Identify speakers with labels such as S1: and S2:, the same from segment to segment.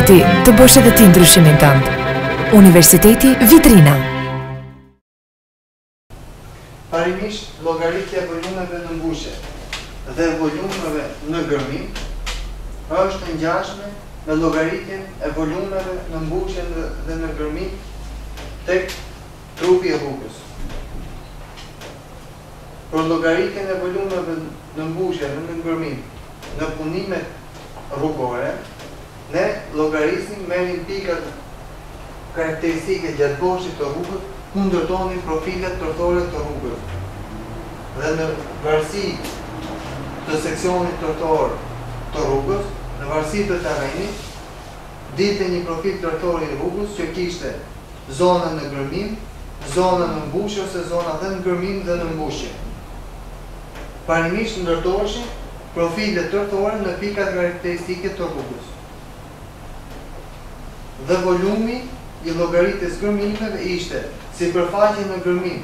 S1: ti të bësh edhe ti ndryshimin tënd. Universiteti Vitrina.
S2: Parimisht, llogaritja e volumeve në mbushje dhe volumeve në gërmim është ngjashme me llogaritjen e volumeve në mbushje dhe në gërmim tek trupi i rrugës. Për llogaritjen e volumeve në mbushje dhe në gërmim në punimet rrugore, ne llogarisnim, merrim pikat karakteristike gjatë boshit të rrugës, ku ndërtonin profilet tërtore të rrugës. Dhe në varësi të seksionit tërtor të rrugës, në varësi të terrenit, dilte një profil tërtor i rrugës që kishte zona në gërmim, zona në mbushje ose zona dhe në gërmim dhe në mbushje. Parimisht ndërtoheshin profilet tërtore në pikat karakteristike të rrugës. Dhe volumi i llogaritjes gërmimeve ishte sipërfaqja në gërmim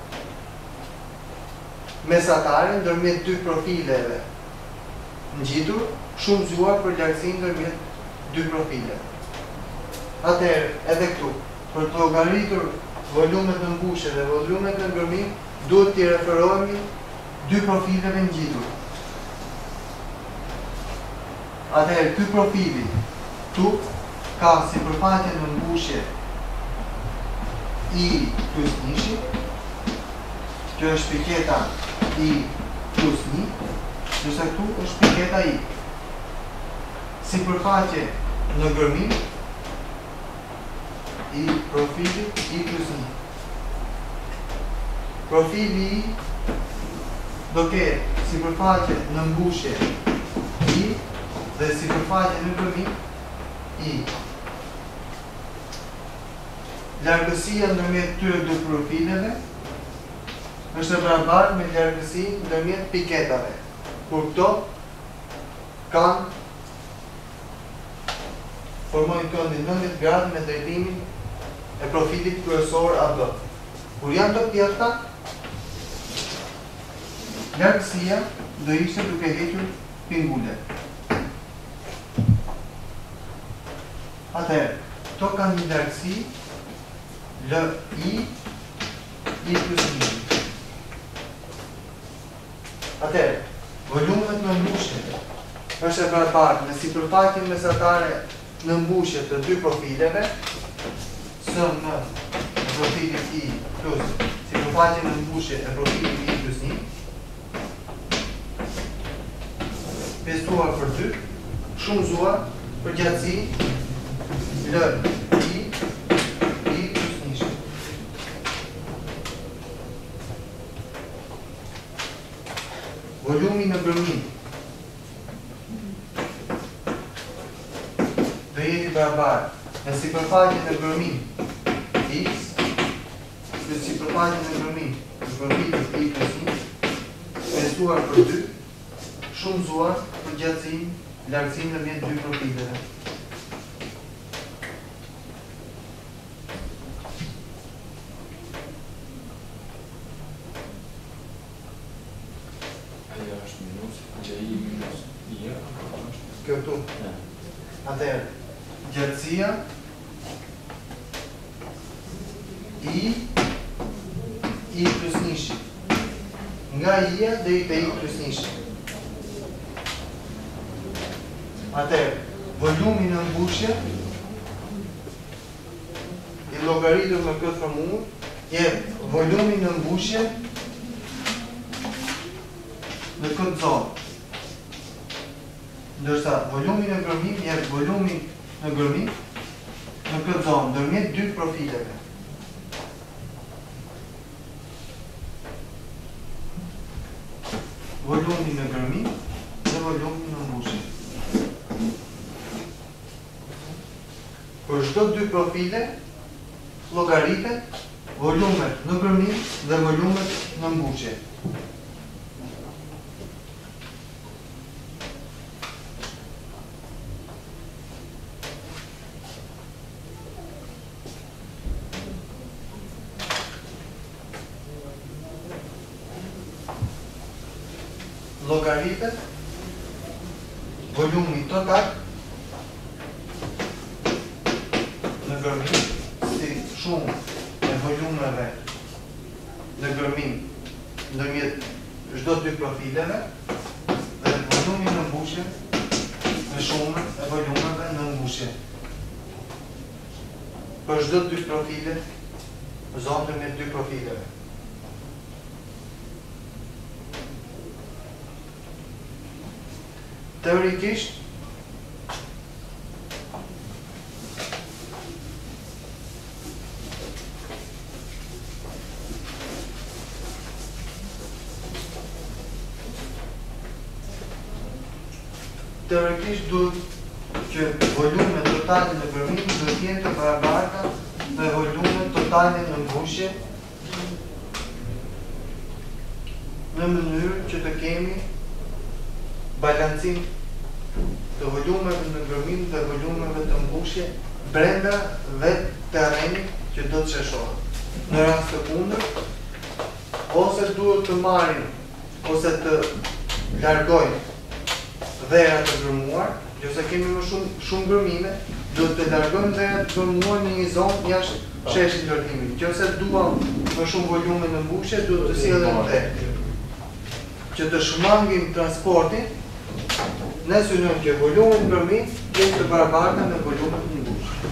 S2: mesatare ndërmjet dy profileve ngjitur, shumëzuar për largësinë ndërmjet dy profileve. Atëherë, edhe këtu, për të llogaritur volumet në mbushje dhe volumet në gërmim, duhet t'i referohemi dy profileve ngjitur. Atëherë, ky profili këtu ka sipërfaqe në mbushje I plus nishi, kjo është piketa I plus 1, ndërsa këtu është piketa I. Sipërfaqe në gërmim I profilit I plus 1. Profili I do ketë sipërfaqe në mbushje I dhe sipërfaqe në gërmim I. Largësia ndërmjet këtyre dy profileve është e barabartë me largësinë ndërmjet piketave, kur këto kanë formojnë këndin 90 gradë me drejtimin e profilit kryesor AB. Kur janë të tjerta, largësia do ishte duke hequr pingulet. Atëherë, këto kanë një largësi I plus 1. Atëherë, volumet në mbushje është e barabartë me sipërfaqen mesatare në mbushje të dy profileve, së në profilit I plus sipërfaqen në mbushje e profilit I plus 1, pestuar për 2, shumëzuar për gjatësi L volumi në gërmim do jeti barabartë me sipërfaqen në gërmim X plus sipërfaqen në gërmim në profilit I plus 1 pestuar për 2 shumëzuar për gjatësinë, largësinë ndërmjet dy profileve. Këtu. Atëherë, gjatësia I plus nishi. Nga I-a deri te I plus nishi. Atëherë, volumi në mbushje I llogaritur me këtë formulë jep volumi në mbushje në këtë zonë. Ndërsa volumi në gërmim jep volumi në gërmim në këtë zonë ndërmjet dy profileve. Volumi në gërmim dhe volumi në mbushje. Për çdo dy profile llogaritet volumet në gërmim dhe volumet në mbushje. Llogaritet volumi total në gërmim, si shumë e volumeve në gërmim ndërmjet çdo dy profileve dhe volumi në mbushje me shumë e volumeve në mbushje. Për çdo dy profile, zonë me dy profileve. Teorikisht, duhet që volume totale në gërmim duhet jenë të barabarta me volume totale në mbushje në mënyrë që të kemi balancim të volumeve në gërmim dhe volumeve të mbushje brenda vetë terrenit që do të sheshohet. Në rast të kundërt, ose duhet të marrim ose të largojmë dhera të gërmuar, nëse kemi më shumë gërmime, duhet të largojmë dhera të gërmuar në një zonë jashtë sheshit ndërtimit. Nëse duam më shumë volume në mbushje, duhet të sillim dhe që të shmangim transportin, ne synojmë që volumet në gërmim jenë të barabarta me volumet në mbushje.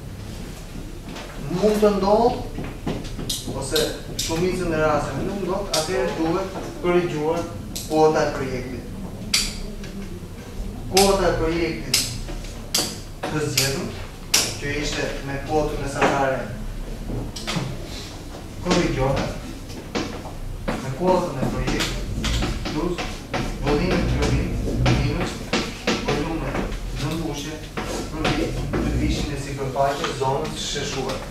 S2: Mund të ndodhë, ose shumicën e rasteve nuk ndodhë, atëherë duhet korrigjuar kuota e projektit. Kuota e projektit të zgjedhur, që ishte me kuotën e salare korrigjohet, me kuotën e projektit plus volimin të gërmim minus volume në mbushje përmbi lëvizjen e sipërfaqes zonës së sheshuar.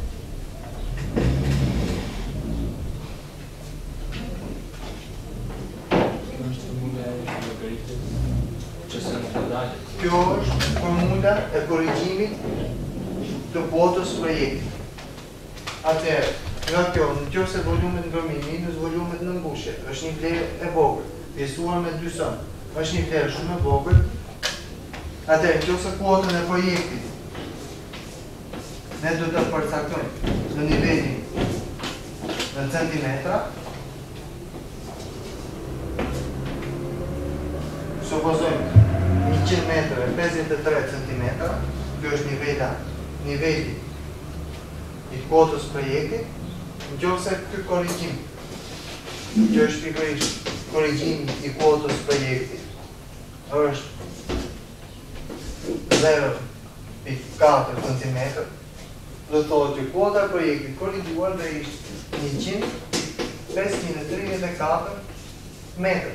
S2: Kjo është formula e korrigjimit të kuotës projektit. Atëherë, nga kjo, nëse volumet në gërmim minus volumet në mbushje është një vlerë e vogël, pjesuar me dy sëm, është një vlerë shumë e vogël, atëherë, nëse kuotën e projektit ne do të përcaktojmë në nivelin në centimetra, supozojmë 100 metrë e 53 cm, kjo është niveli i kuotës projektit, nëse ky korrigjim, kjo është pikërisht korrigjimi i kuotës projektit, është 0,4 cm, do thotë që kuota e projektit korrigjuar dhe ishte 100,534 metrë.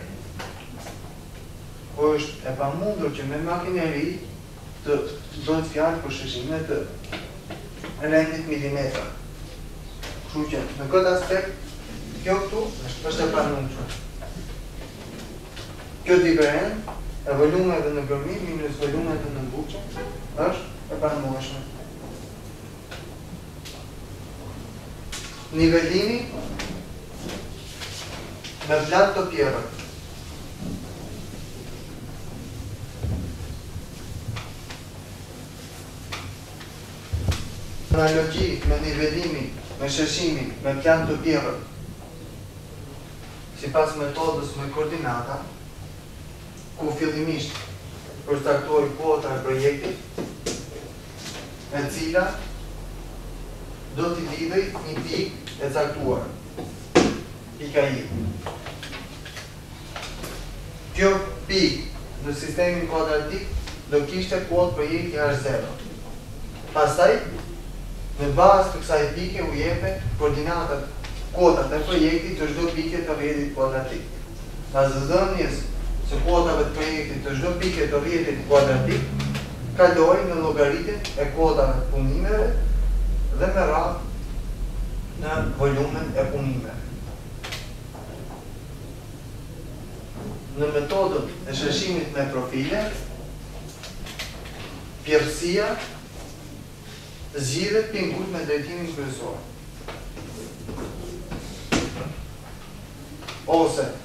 S2: Po është e pamundur që me makineri të bëhet fjalë për sheshime të rendit milimetra. Kështu që në këtë aspekt, kjo këtu është e pamundshme. Kjo diferencë e volumeve në gërmim minus volumeve në mbushje është e pamundshme. Nivellimi me plat të pjerrë. Analogji me nivelimin, me sheshimin, me plan të pjerrë, sipas metodës me koordinata, ku fillimisht përcaktohej kuota e projektit, e cila do t'i lidhej një pikë e caktuar, pika I. Kjo pikë në sistemin kuadratik do kishte kuotë projekti H0. Pastaj, në bazë të kësaj pike u jepe koordinatat kuotat e projektit të çdo pike të rrjetit kuadratik. Pas dhënies së kuotave të projektit të çdo pike të rrjetit kuadratik, kaloi në llogaritjen e kuotave të punimeve dhe me radhë në volumen e punimeve. Në metodën e sheshimit me profile, pjerësia zgjidhet pingut me drejtimin kryesor. Ose